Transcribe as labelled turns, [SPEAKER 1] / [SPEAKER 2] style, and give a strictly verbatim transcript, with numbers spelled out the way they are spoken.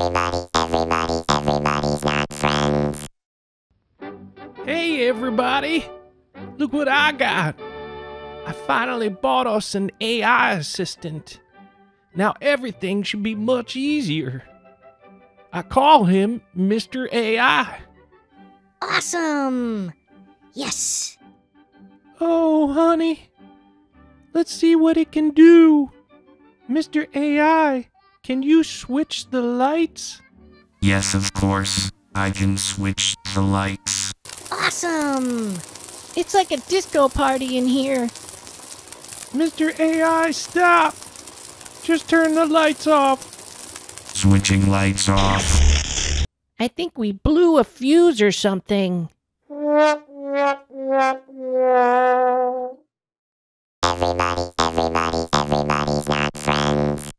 [SPEAKER 1] everybody, everybody, everybody's not friends.
[SPEAKER 2] Hey everybody, look what I got. I finally bought us an A I assistant. Now everything should be much easier. I call him Mister A I.
[SPEAKER 3] Awesome! Yes!
[SPEAKER 2] Oh, honey, let's see what it can do. Mister A I, can you switch the lights?
[SPEAKER 4] Yes, of course. I can switch the lights.
[SPEAKER 3] Awesome!
[SPEAKER 5] It's like a disco party in here.
[SPEAKER 2] Mister A I, stop! Just turn the lights off.
[SPEAKER 4] Switching lights off.
[SPEAKER 5] I think we blew a fuse or something.
[SPEAKER 1] Everybody, everybody, everybody's not friends.